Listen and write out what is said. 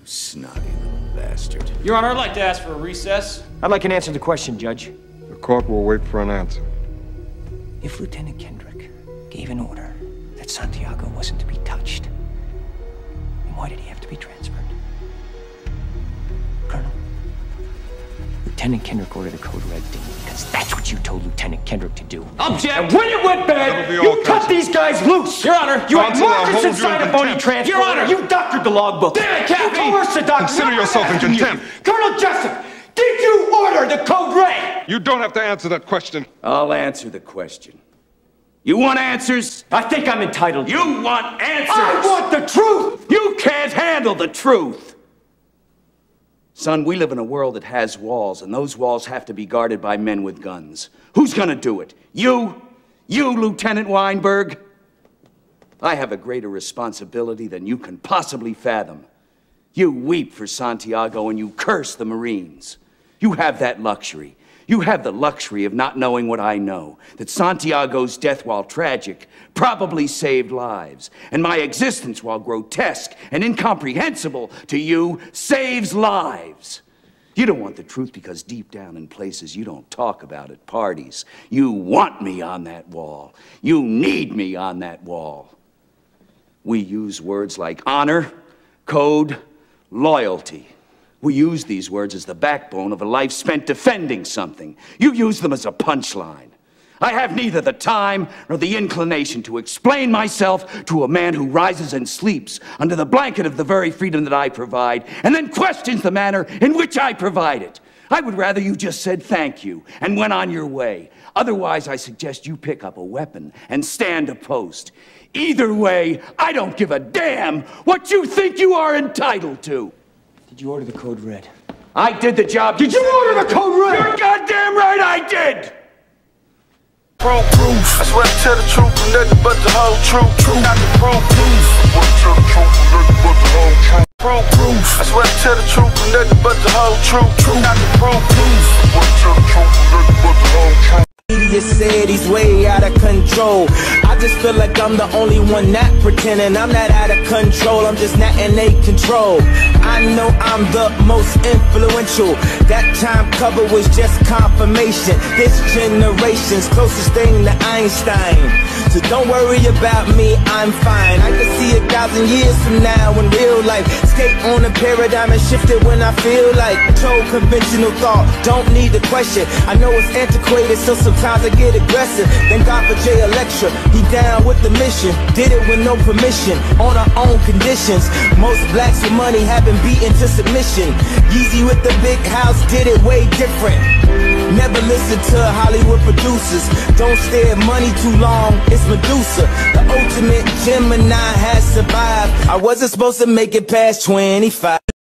snotty little bastard. Your Honor, I'd like to ask for a recess. I'd like an answer to the question, Judge. The court will wait for an answer. If Lieutenant Kendrick gave an order that Santiago wasn't to be touched, then why did he have to be transferred? Colonel, Lieutenant Kendrick ordered the code red, didn't he? Because that's what you told Lieutenant Kendrick to do. Object! And when it went bad, you cut these guys loose! Your Honor! You had Marcus inside a phony transport! Your Honor! You doctored the logbook! Damn it, Captain! You coerced the doctor! Consider yourself in contempt! Colonel Jessup, did you order the code red? You don't have to answer that question. I'll answer the question. You want answers? I think I'm entitled to. You want answers? I want the truth! You can't handle the truth! Son, we live in a world that has walls, and those walls have to be guarded by men with guns. Who's gonna do it? You? You, Lieutenant Weinberg? I have a greater responsibility than you can possibly fathom. You weep for Santiago and you curse the Marines. You have that luxury. You have the luxury of not knowing what I know, that Santiago's death, while tragic, probably saved lives, and my existence, while grotesque and incomprehensible to you, saves lives. You don't want the truth because deep down in places you don't talk about at parties, you want me on that wall. You need me on that wall. We use words like honor, code, loyalty. We use these words as the backbone of a life spent defending something. You use them as a punchline. I have neither the time nor the inclination to explain myself to a man who rises and sleeps under the blanket of the very freedom that I provide, and then questions the manner in which I provide it. I would rather you just said thank you and went on your way. Otherwise, I suggest you pick up a weapon and stand a post. Either way, I don't give a damn what you think you are entitled to. Did you order the code red? I did the job. Did you order the code red? You're goddamn right I did! Proof. I swear to tell the truth and nothing but the whole truth. Not the proof. I swear to tell the truth and nothing but the whole truth. Proof. I swear to tell the truth and nothing but the whole truth. Not the proof. I swear to tell the truth and nothing but the whole truth. Media said he's way out of control. I just feel like I'm the only one not pretending I'm not out of control. I'm just not in a control. I know I'm the most influential. That time cover was just confirmation. This generation's closest thing to Einstein. So don't worry about me, I'm fine. I can see 1,000 years from now in real life. Skate on a paradigm and shift it when I feel like. Control conventional thought, don't need the question. I know it's antiquated, so sometimes I get aggressive. Thank God for Jay Electra, he down with the mission. Did it with no permission, on our own conditions. Most blacks with money have been beaten to submission. Yeezy with the big house did it way different. Never listen to Hollywood producers. Don't stare at money too long, it's Medusa. The ultimate Gemini has survived. I wasn't supposed to make it past 25.